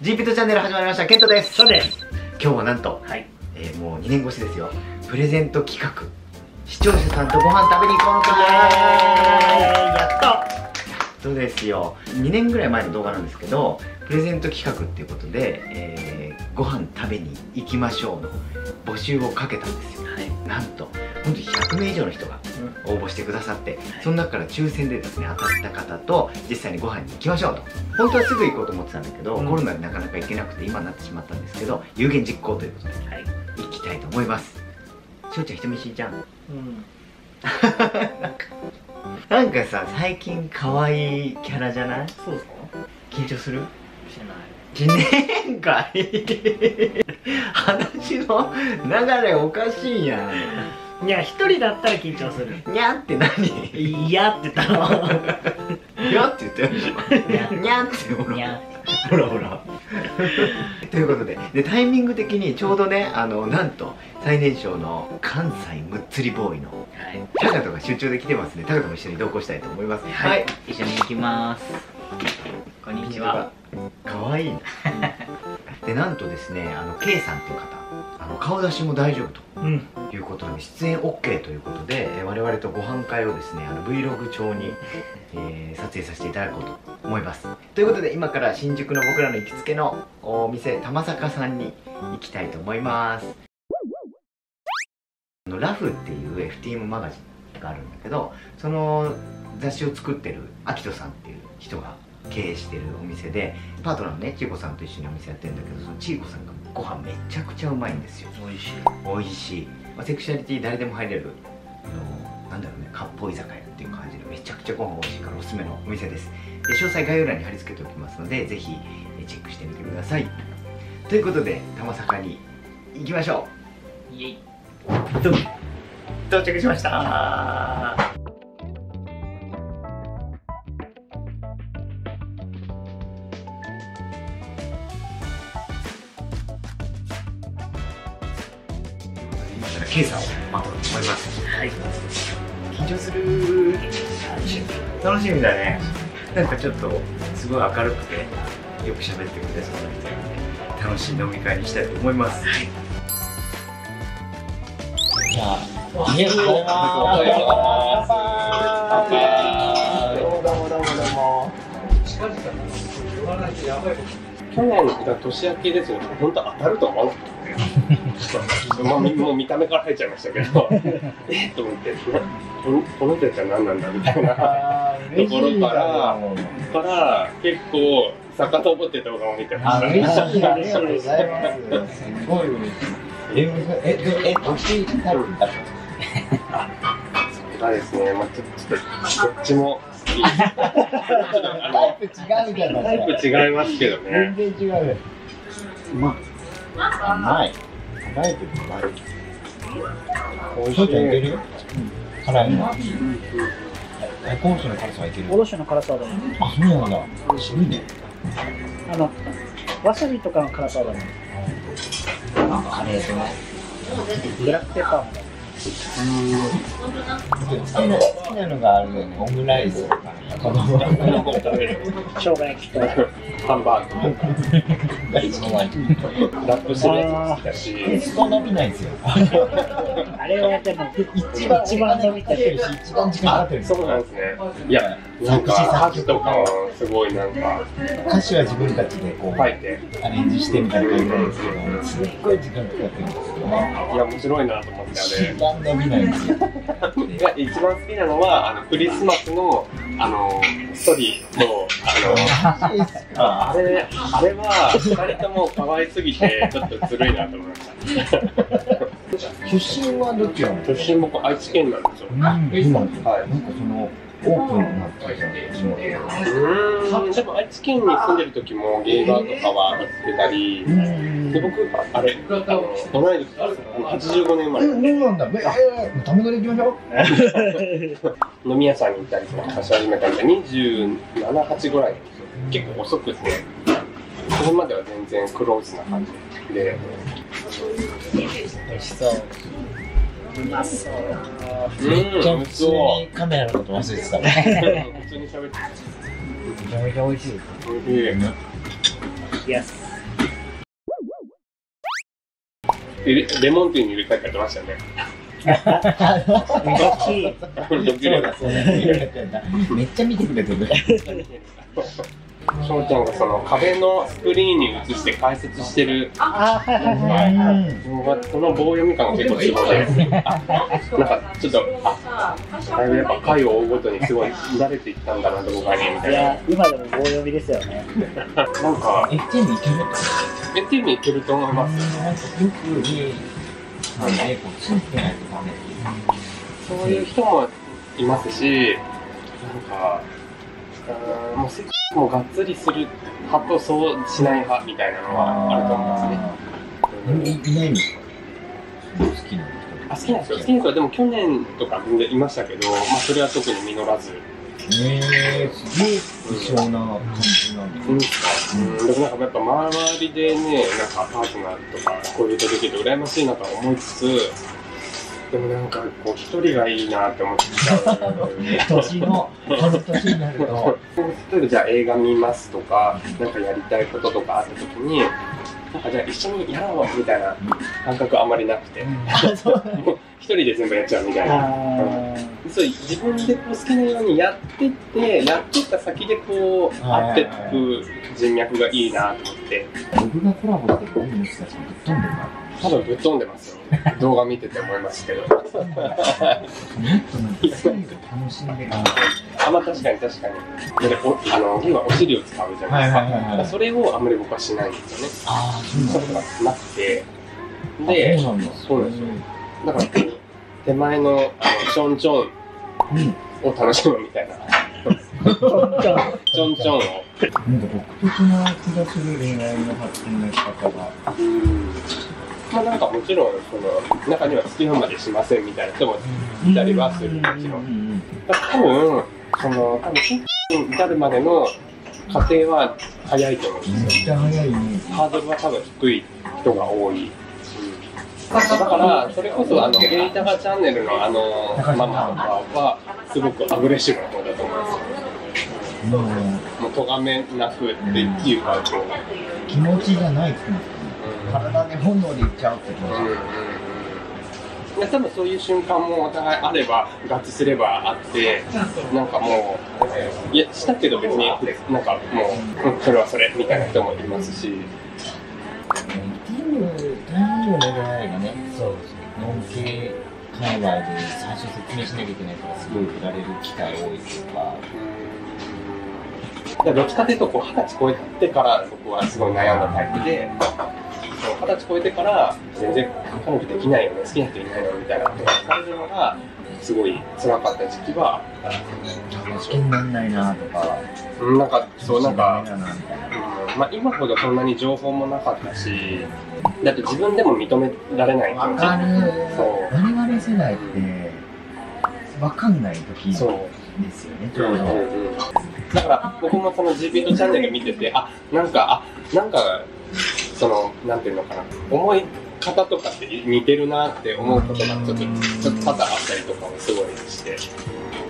ジーピットチャンネル始まりました。ケントです。 そうです。 今日はなんと、 はい、 もう2年越しですよ。プレゼント企画、視聴者さんとご飯食べに行こうのか。 やっとですよ。2年ぐらい前の動画なんですけど、プレゼント企画っていうことで、ご飯食べに行きましょうの募集をかけたんですよ。はい、なんと本当に100名以上の人が応募してくださって、その中から抽選でですね、当たった方と実際にご飯に行きましょうと。本当はすぐ行こうと思ってたんだけど、コロナでなかなか行けなくて今になってしまったんですけど、有言実行ということで、行きたいと思います。しょうちゃん、人見知りちゃん、なんかさ、最近可愛いキャラじゃない？ そうですか？ 緊張する？ しない。 しねえんかい。話の流れおかしいやん。 いや、一人だったら緊張する。 にゃって何？ いやって言ったの。 にゃって言ったよ。にゃってほらほらほら。ということで、タイミング的にちょうどね、なんと最年少の関西むっつりボーイのタカトが出張で来てますね。タカトも一緒に同行したいと思います。 はい、一緒に行きます。こんにちは。 可愛い。で、なんとですね、K さんっていう方、顔出しも大丈夫ということで、出演 OK ということで、我々とご飯会をですね、Vlog 調に、撮影させていただこうと思います。ということで、今から新宿の僕らの行きつけのお店、玉坂さんに行きたいと思います。ラフっていう FTM マガジンがあるんだけど、その雑誌を作ってるアキトさんっていう人が経営してるお店で、パートナーのね、ちいこさんと一緒にお店やってるんだけど、そのちいこさんがご飯めちゃくちゃうまいんですよ。美味しい美味しい。セクシュアリティ誰でも入れるなんだろうね、割烹居酒屋っていう感じでめちゃくちゃご飯美味しいからおすすめのお店です。で、詳細概要欄に貼り付けておきますので、ぜひチェックしてみてください。ということで、玉坂に行きましょう。イエイ。到着しました。K さんを待とうと思います。はい。緊張する。楽しみだね。なんかちょっとすごい明るくてよく喋ってくれそうな人で、楽しい飲み会にしたいと思います。はい。じゃあ、ありがとうございます。どうもどうもどうも。 去年が年明けですよ。本当当たると思う。もう見た目から入っちゃいましたけど、と思って、この人たちは何なんだみたいなところから結構遡って動画を見てました。 ありがとうございます。すごい嬉しい。どっちタイプだった？ それがですね、ちょっとどっちも好き。 タイプ違うじゃない。 タイプ違いますけどね。 全然違う。うまい。辛いけどうまい。 美味しい。いけるよ。 辛いの。コロッシュの辛さはいける。 コロッシュの辛さはダメ。 あ、そうなんだ。渋いね。 わさびとかの辛さはダメ。 カレーとね。 ブラックペッパーもダメ。 好きなのがあるよね。オムライスとか。子供が食べる。 生姜焼きとハンバーグとか。 いつも前にラップするやつも好きだし。 一番伸びないんですよ。 あれはやっても一番伸びてるし、 一番時間かかってる。 そうなんですね。いや、なんか歌詞とかもすごいなんか歌詞は自分たちでこう書いてアレンジしてみたいな感じなんですけど、すっごい時間かかってるんですよ。 いや面白いなと思って一番伸びないんですよ。 いや一番好きなのはクリスマスのストーリーとあれは2人とも可愛すぎてちょっとずるいなと思いました。 出身はどっちなの？ 出身僕愛知県なんですよ。 はい。なんかそのオープンになってるじゃん。 でも愛知県に住んでる時もゲイバーとかは行ってたり、で僕あれ同い年85年生まれ。 そうなんだ。タメ語で行きましょう。飲み屋さんに行ったりとかし始めたんで27、8ぐらいなんですよ。結構遅くですね。それまでは全然クローズな感じで。 美味しそう。 うまそう。 めっちゃ普通にカメラのこと忘れてたね。 普通に喋ってめちゃめちゃ美味しい。 美味しい。 Yes。 レモンティーに入れたりやってましたよね。 昔、 そうだそうだ。めっちゃ見てくれてる。 翔ちゃんがその壁のスクリーンに映して解説してるあ、はいはいはい。 その棒読み感が結構すごいで、なんかちょっとだいぶやっぱ回を追うごとにすごい慣れていったんだなどこかにみたいな。 いや、今でも棒読みですよね。 なんかエッテンいける。 エッティにいけると思います。 なんかよくにこうついてないとダメ。 そういう人もいますし、なんかもうセックスもがっつりする派とそうしない派みたいなのはあると思いますね。 いないんですか？好きな人。 好きなんですよ。好きな人はでも去年とか全然いましたけど、まあそれは特に実らず。 すげえ一緒な感じなんですか。 でもなんかやっぱ周りでね、なんかパートナーとか恋人できて羨ましいなとは思いつつ、でもなんかこう一人がいいなって思っちゃう。 この年になると。 例えばじゃあ映画見ますとか、なんかやりたいこととかあった時に、なんかじゃあ一緒にやろうみたいな感覚あんまりなくて、もう一人で全部やっちゃうみたいな。そう自分でこう好きなようにやってってやってった先でこう合ってく人脈がいいなと思って。 僕がコラボしてる音の人たちぶっ飛んでるから。 多分ぶっ飛んでますよ。動画見てて思いますけど。 もっとなんか楽しんでる。 まあ確かに確かに。で今お尻を使うじゃないですか。それをあんまり僕はしないんですよね。そういうことがなくて。で、そうなんですよ。だから手前のちょんちょんを楽しむみたいな。ちょんちょんを。 なんか独特な気がする恋愛の発展の仕方が。 まあなんかもちろんその中には付き合うまでしませんみたいな人もいたりはするもちろん。多分至るまでの過程は早いと思うんですよ。ハードルは多分低い人が多い。だからそれこそゲイタガチャンネルのママとかはすごくアグレッシブな方だと思いますよ。もう咎めなくっていうか気持ちじゃないって言うんですか。体で本能でいっちゃうってことですか。 多分そういう瞬間もお互いあれば合致すればあってなんかもういやしたけど別になんかもうそれはそれみたいな人もいますし。 男女の恋愛がね、そうですね。ノン系界隈で最初説明しなきゃいけないからすごい振られる機会多いとか。 どっちかというとこう20歳超えてから僕はすごい悩んだタイプで、20歳超えてから全然彼女できないよね、好きな人いないのみたいなことが聞かれるのがすごい辛かった時期は好きにならないなとか、 なんかそうなんか、まあ今ほどそんなに情報もなかったし、だって自分でも認められない気持ち。 我々世代って分かんない時ですよね、ちょうど。 だから僕もその GP チャンネル見てて、なんかそのなんていうのかな、思い方とかって似てるなって思うことがちょっと多々あったりとかもすごいして。